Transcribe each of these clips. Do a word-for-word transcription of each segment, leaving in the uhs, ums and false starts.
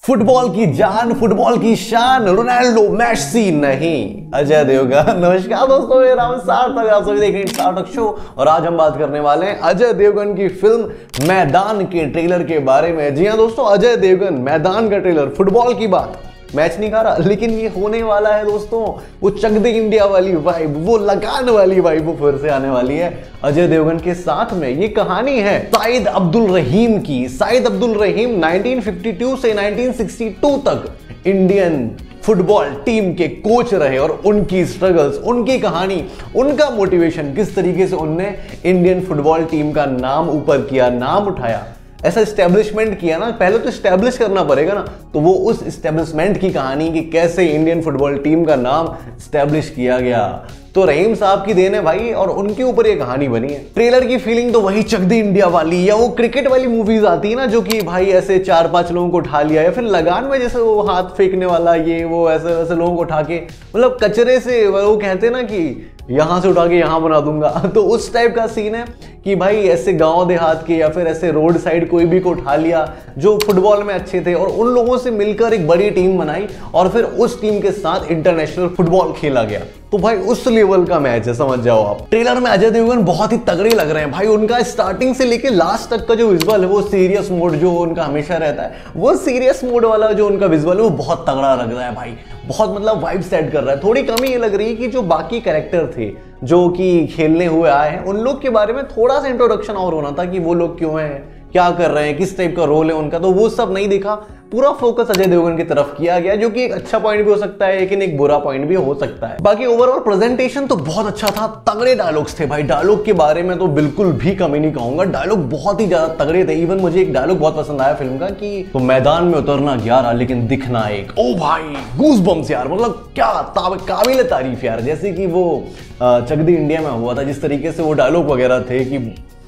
Football की जान, football की शान, रोनाल्डो मेसी नहीं, अजय देवगन। नमस्कार दोस्तों, मेरा नाम सार्थक, आप सभी देख रहे हैं सार्थक शो और आज हम बात करने वाले हैं अजय देवगन की फिल्म मैदान के ट्रेलर के बारे में। जी हां दोस्तों, अजय देवगन मैदान का ट्रेलर, फुटबॉल की बात, मैच नहीं खा रहा लेकिन ये होने वाला है दोस्तों। वो चक दे इंडिया वाली वाइब, वो लगान वाली वाइब वो फिर से आने वाली है अजय देवगन के साथ में। ये कहानी है शाहिद अब्दुल रहीम की। Shahid Abdul Rahim nineteen fifty two से नाइनटीन सिक्सटी टू तक इंडियन फुटबॉल टीम के कोच रहे और उनकी स्ट्रगल्स, उनकी कहानी, उनका मोटिवेशन, किस तरीके से उनने इंडियन फुटबॉल टीम का नाम ऊपर किया, नाम उठाया, ऐसा इस्टेब्लिशमेंट किया ना। पहले तो इस्टेब्लिश करना पड़ेगा ना, तो वो उस इस्टेब्लिशमेंट की कहानी कि कैसे इंडियन फुटबॉल टीम का नाम इस्टेब्लिश किया गया, तो रहीम साहब की देन है भाई और उनके ऊपर ये कहानी बनी है। ट्रेलर की फीलिंग तो वही चक दे इंडिया वाली, या वो क्रिकेट वाली मूवीज आती है ना, जो कि भाई ऐसे चार पांच लोगों को उठा लिया, या फिर लगान में जैसे वो हाथ फेंकने वाला, ये वो ऐसे वैसे लोगों को उठा के, मतलब कचरे से वो कहते हैं ना कि यहां से उठा के यहां बना दूंगा, तो उस टाइप का सीन है कि भाई ऐसे गांव देहात के या फिर ऐसे रोड साइड कोई भी को उठा लिया जो फुटबॉल में अच्छे थे और उन लोगों से मिलकर एक बड़ी टीम बनाई और फिर उस टीम के साथ इंटरनेशनल फुटबॉल खेला गया। तो भाई उस लेवल का मैच है, समझ जाओ आप। ट्रेलर में अजय देवगन बहुत ही तगड़े लग रहे हैं भाई। उनका स्टार्टिंग से लेके लास्ट तक का जो विजुअल है, वो सीरियस मोड जो उनका हमेशा रहता है, वो सीरियस मोड वाला जो उनका विजुअल है वो बहुत तगड़ा लग रहा है भाई। बहुत मतलब वाइब सेट कर रहा है। थोड़ी कमी ये लग रही है कि जो बाकी कैरेक्टर थे जो कि खेलने हुए आए हैं, उन लोग के बारे में थोड़ा सा इंट्रोडक्शन और होना था कि वो लोग क्यों हैं, क्या कर रहे हैं, किस टाइप का रोल है उनका, तो वो सब नहीं दिखा। पूरा फोकस अजय देवगन की तरफ किया गया, जो कि एक अच्छा पॉइंट भी हो सकता है लेकिन एक बुरा पॉइंट भी हो सकता है। बाकी ओवरऑल प्रेजेंटेशन तो बहुत अच्छा था, तगड़े डायलॉग्स थे भाई। डायलॉग के बारे में तो बिल्कुल भी कमी नहीं कहूंगा, डायलॉग बहुत ही ज्यादा तगड़े थे। इवन मुझे एक डायलॉग बहुत पसंद आया फिल्म का कि तो मैदान में उतरना ग्यारह लेकिन दिखना एक। ओ भाई गूज बम्स यार, मतलब क्या काबिल तारीफ यार। जैसे कि वो चक दे इंडिया में हुआ था, जिस तरीके से वो डायलॉग वगैरह थे कि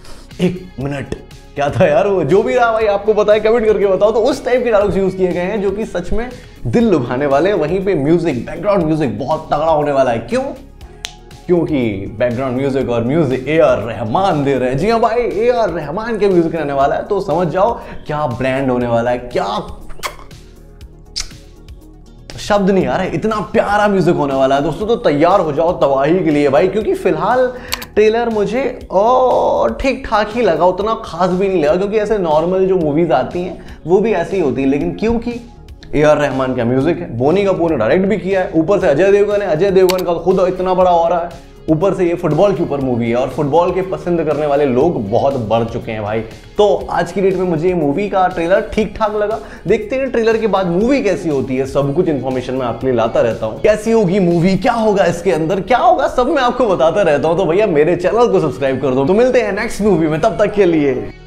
एक मिनट क्या था यार, वो जो भी रहा भाई आपको पता है, कमेंट करके बताओ। तो उस टाइप के डायलॉग्स यूज किए गए हैं जो कि सच में दिल लुभाने वाले हैं। वहीं पे म्यूजिक, बैकग्राउंड म्यूजिक बहुत तगड़ा होने वाला है। क्यों? क्योंकि बैकग्राउंड म्यूजिक और म्यूजिक ए आर रहमान दे रहे हैं। जी हाँ भाई, ए आर रहमान के म्यूजिक रहने वाला है, तो समझ जाओ क्या ब्रांड होने वाला है। क्या शब्द नहीं आ रहा है, इतना प्यारा म्यूजिक होने वाला है दोस्तों। तो तैयार हो जाओ तबाही के लिए भाई, क्योंकि फिलहाल ट्रेलर मुझे और ठीक ठाक ही लगा, उतना खास भी नहीं लगा, क्योंकि ऐसे नॉर्मल जो मूवीज आती हैं वो भी ऐसी ही होती है। लेकिन क्योंकि ए आर रहमान का म्यूजिक है, बोनी कपूर ने डायरेक्ट भी किया है, ऊपर से अजय देवगन है, अजय देवगन का खुद इतना बड़ा हो रहा है, ऊपर से ये फुटबॉल के ऊपर मूवी है और फुटबॉल के पसंद करने वाले लोग बहुत बढ़ चुके हैं भाई। तो आज की डेट में मुझे ये मूवी का ट्रेलर ठीक ठाक लगा। देखते हैं ट्रेलर के बाद मूवी कैसी होती है, सब कुछ इन्फॉर्मेशन मैं आपके लिए लाता रहता हूँ। कैसी होगी मूवी, क्या होगा इसके अंदर, क्या होगा, सब मैं आपको बताता रहता हूँ। तो भैया मेरे चैनल को सब्सक्राइब कर दो। तो मिलते हैं नेक्स्ट मूवी में, तब तक के लिए।